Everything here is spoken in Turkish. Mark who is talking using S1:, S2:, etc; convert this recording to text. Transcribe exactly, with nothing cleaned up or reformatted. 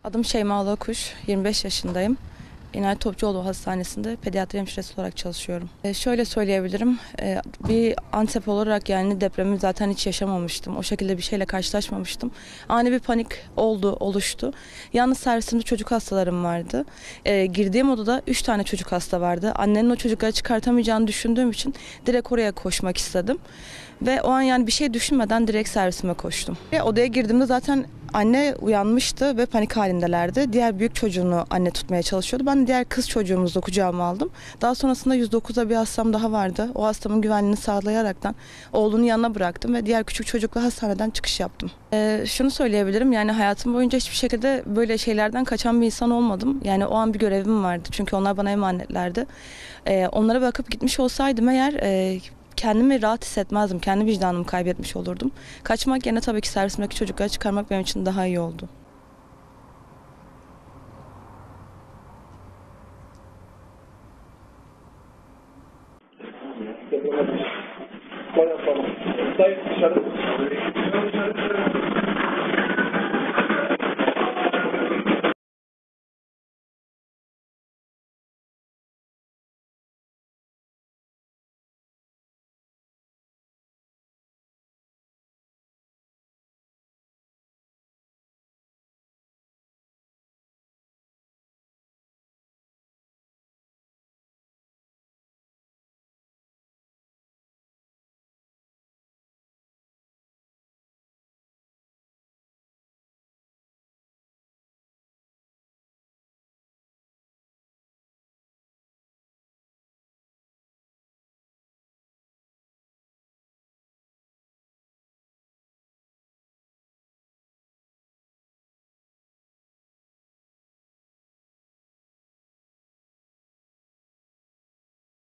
S1: Adım Şeyma Alakuş, yirmi beş yaşındayım. İnayet Topçuoğlu Hastanesi'nde pediatri hemşiresi olarak çalışıyorum. E, şöyle söyleyebilirim, e, bir Antep olarak yani depremi zaten hiç yaşamamıştım. O şekilde bir şeyle karşılaşmamıştım. Ani bir panik oldu, oluştu. Yalnız servisimde çocuk hastalarım vardı. E, girdiğim odada üç tane çocuk hasta vardı. Annenin o çocukları çıkartamayacağını düşündüğüm için direkt oraya koşmak istedim. Ve o an yani bir şey düşünmeden direkt servisime koştum. Ve odaya girdiğimde zaten anne uyanmıştı ve panik halindelerdi. Diğer büyük çocuğunu anne tutmaya çalışıyordu. Ben de diğer kız çocuğumuzu da kucağıma aldım. Daha sonrasında yüz dokuzda bir hastam daha vardı. O hastamın güvenliğini sağlayaraktan oğlunun yanına bıraktım ve diğer küçük çocukla hastaneden çıkış yaptım. Ee, şunu söyleyebilirim, yani hayatım boyunca hiçbir şekilde böyle şeylerden kaçan bir insan olmadım. Yani o an bir görevim vardı çünkü onlar bana emanetlerdi. Ee, onlara bakıp gitmiş olsaydım eğer... E, kendimi rahat hissetmezdim. Kendi vicdanımı kaybetmiş olurdum. Kaçmak yerine tabii ki servisimdeki çocukları çıkarmak benim için daha iyi oldu.
S2: Sayın dışarı.